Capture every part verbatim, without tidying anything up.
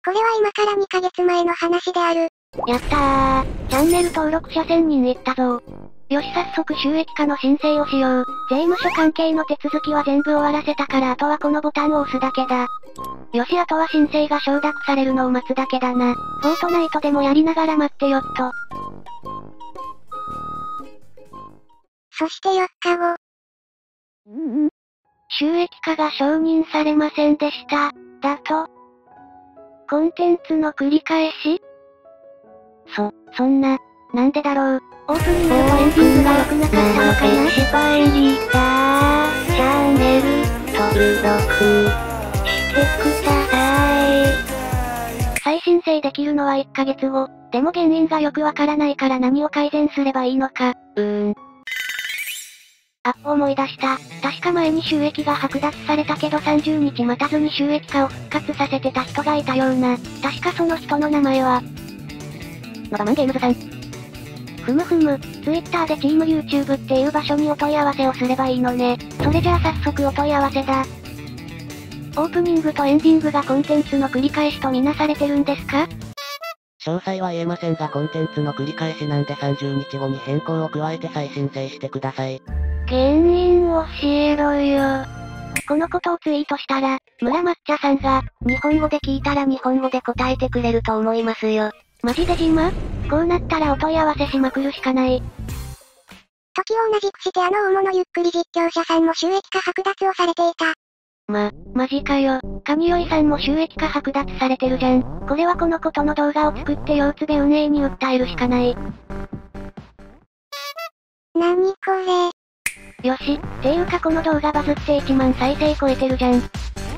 これは今からにかげつまえの話である。 やったー。チャンネル登録者せんにんいったぞ。よし早速収益化の申請をしよう。税務署関係の手続きは全部終わらせたからあとはこのボタンを押すだけだ。よしあとは申請が承諾されるのを待つだけだな。フォートナイトでもやりながら待ってよっと。 そしてよっかご。 うんうん。収益化が承認されませんでした。だと。コンテンツの繰り返しそ、そんな、なんでだろう。オープニングとエンディングが良くなかったのかな。 失敗リーダー、チャンネル登録してください。 再申請できるのはいっかげつご。でも原因がよくわからないから何を改善すればいいのか。うーん。あ、思い出した。確か前に収益が剥奪されたけどさんじゅうにち待たずに収益化を復活させてた人がいたような。確かその人の名前は。ノバマンゲームズさん。ふむふむ、Twitter でチーム YouTube っていう場所にお問い合わせをすればいいのね。それじゃあ早速お問い合わせだ。オープニングとエンディングがコンテンツの繰り返しとみなされてるんですか？ 詳細は言えませんがコンテンツの繰り返しなんでさんじゅうにちごに変更を加えて再申請してください。 原因教えろよ。このことをツイートしたら、村抹茶さんが、日本語で聞いたら日本語で答えてくれると思いますよ。マジでジマ？こうなったらお問い合わせしまくるしかない。 時を同じくしてあの大物ゆっくり実況者さんも収益化剥奪をされていた。 ま、マジかよ。カニヨイさんも収益化剥奪されてるじゃん。これはこのことの動画を作って腰つべ運営に訴えるしかない。 なにこれ。 よし、ていうかこの動画バズっていちまん再生超えてるじゃん。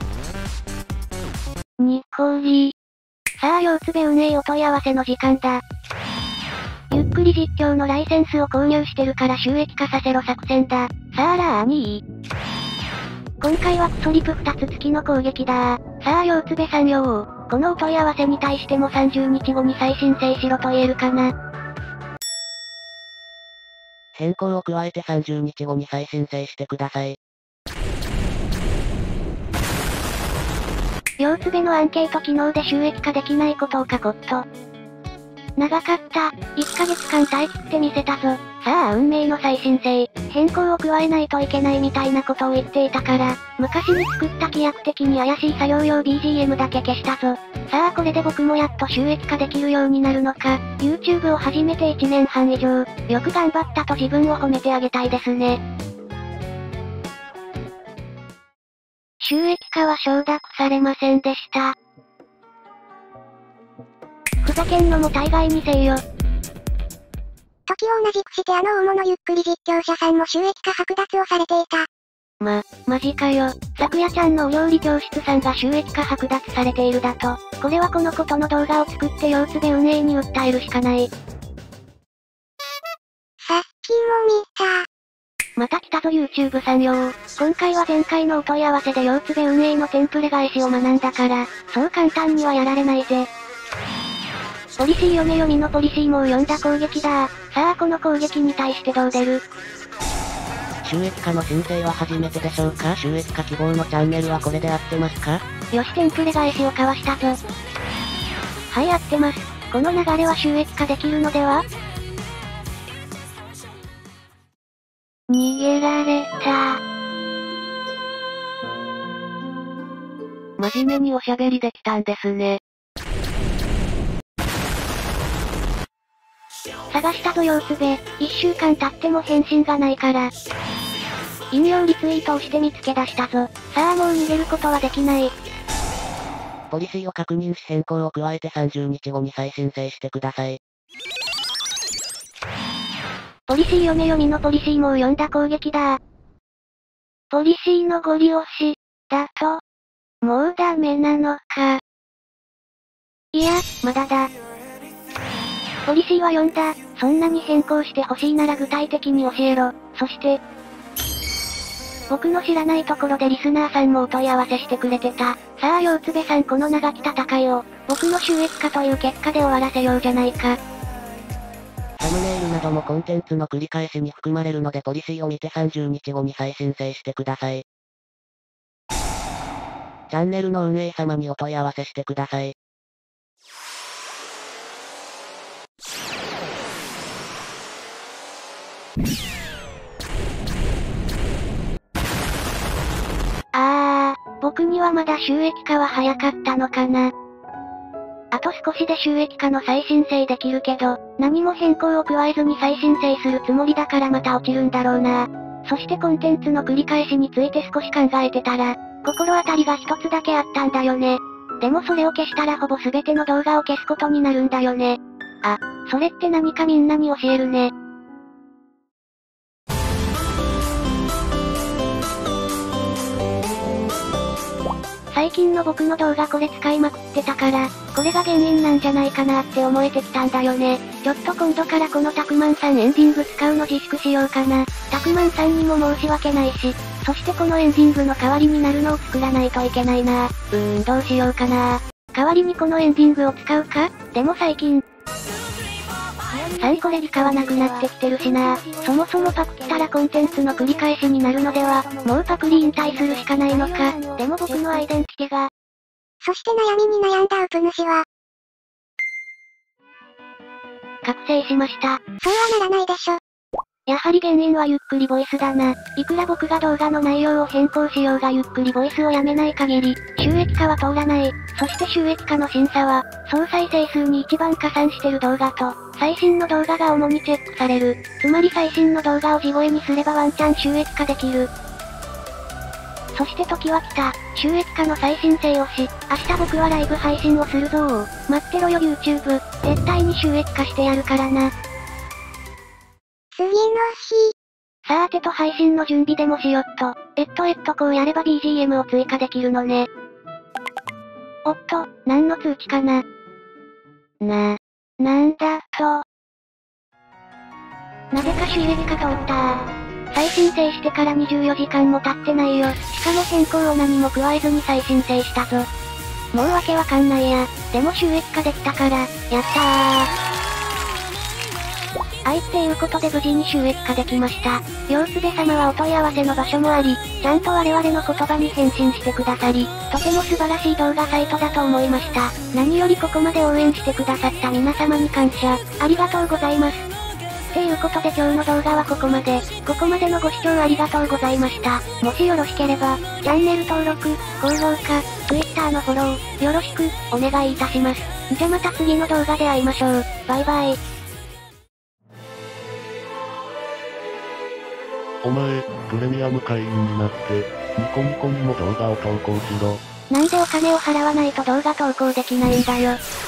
ニコリ。さあ腰つべ運営お問い合わせの時間だ。ゆっくり実況のライセンスを購入してるから収益化させろ作戦だ。さあらーにー。今回はクソリプふたつ付きの攻撃だー。さあ腰つべさんよー。このお問い合わせに対してもさんじゅうにちごに再申請しろと言えるかな。 変更を加えてさんじゅうにちごに再申請してください。 腰つべのアンケート機能で収益化できないことを書こっと。長かった。いっかげつかん耐え切ってみせたぞ。さあ運命の再申請。変更を加えないといけないみたいなことを言っていたから、昔に作った規約的に怪しい作業用 ビージーエム だけ消したぞ。さあこれで僕もやっと収益化できるようになるのか。YouTube を始めていちねんはん以上、よく頑張ったと自分を褒めてあげたいですね。収益化は承諾されませんでした。ふざけんのも大概にせえよ。 時を同じくしてあの大物ゆっくり実況者さんも収益化剥奪をされていた。 ま、マジかよ。さくやちゃんのお料理教室さんが収益化剥奪されているだと。これはこのことの動画を作って腰つべ運営に訴えるしかない。 さっきも見た。 また来たぞ YouTube さんよー。今回は前回のお問い合わせで腰つべ運営のテンプレ返しを学んだから、そう簡単にはやられないぜ。ポリシー読め読みのポリシーも読んだ攻撃だー。さあこの攻撃に対してどう出る？ 収益化の申請は初めてでしょうか？収益化希望のチャンネルはこれで合ってますか？ よしテンプレ返しをかわしたぞ。はい合ってます。この流れは収益化できるのでは？逃げられた。 真面目におしゃべりできたんですね。 探したぞ腰つべ。一週間経っても返信がないから。引用リツイートをして見つけ出したぞ。さあもう逃げることはできない。 ポリシーを確認し変更を加えてさんじゅうにちごに再申請してください。 ポリシー読め読みのポリシーも読んだ攻撃だ。ポリシーのゴリ押し、だと、もうダメなのか。いや、まだだ。ポリシーは読んだ。そんなに変更してほしいなら具体的に教えろ。そして、僕の知らないところでリスナーさんもお問い合わせしてくれてた。さあ腰つべさんこの長き戦いを、僕の収益化という結果で終わらせようじゃないか。 サムネイルなどもコンテンツの繰り返しに含まれるのでポリシーを見てさんじゅうにちごに再申請してください。チャンネルの運営様にお問い合わせしてください。 あー、僕にはまだ収益化は早かったのかな。あと少しで収益化の再申請できるけど、何も変更を加えずに再申請するつもりだからまた落ちるんだろうな。そしてコンテンツの繰り返しについて少し考えてたら、心当たりが一つだけあったんだよね。でもそれを消したらほぼ全ての動画を消すことになるんだよね。あ、それって何かみんなに教えるね。最近の僕の動画これ使いまくってたから、これが原因なんじゃないかなって思えてきたんだよね。ちょっと今度からこのたくまんさんエンディング使うの自粛しようかな。たくまんさんにも申し訳ないし、そしてこのエンディングの代わりになるのを作らないといけないな。うーん、どうしようかな。代わりにこのエンディングを使うか？でも最近、さんこれ理科はなくなってきてるしな。そもそもパクったらコンテンツの繰り返しになるのでは、もうパクリ引退するしかないのか。でも僕のアイデンティティが。 そして悩みに悩んだウプ主は、 覚醒しました。 そうはならないでしょ。 やはり原因はゆっくりボイスだな。いくら僕が動画の内容を変更しようがゆっくりボイスをやめない限り、収益化は通らない。そして収益化の審査は、総再生数に一番加算してる動画と、最新の動画が主にチェックされる。つまり最新の動画を地声にすればワンチャン収益化できる。そして時は来た。収益化の再申請をし、明日僕はライブ配信をするぞー。待ってろよ YouTube。絶対に収益化してやるからな。 次の日。 さーてと配信の準備でもしよっと。えっとえっとこうやれば ビージーエム を追加できるのね。おっと、何の通知かな。な、なんだと。なぜか収益化通ったー。再申請してからにじゅうよじかんも経ってないよ。しかも変更を何も加えずに再申請したぞ。もうわけわかんないや。でも収益化できたから、やったー。はいっていうことで無事に収益化できました。両津部様はお問い合わせの場所もあり、ちゃんと我々の言葉に返信してくださり、とても素晴らしい動画サイトだと思いました。何よりここまで応援してくださった皆様に感謝、ありがとうございます。っていうことで今日の動画はここまで。ここまでのご視聴ありがとうございました。もしよろしければ、チャンネル登録、高評価、Twitter のフォロー、よろしく、お願いいたします。じゃまた次の動画で会いましょう。バイバイ。 お前、プレミアム会員になって、ニコニコにも動画を投稿しろ。 なんでお金を払わないと動画投稿できないんだよ。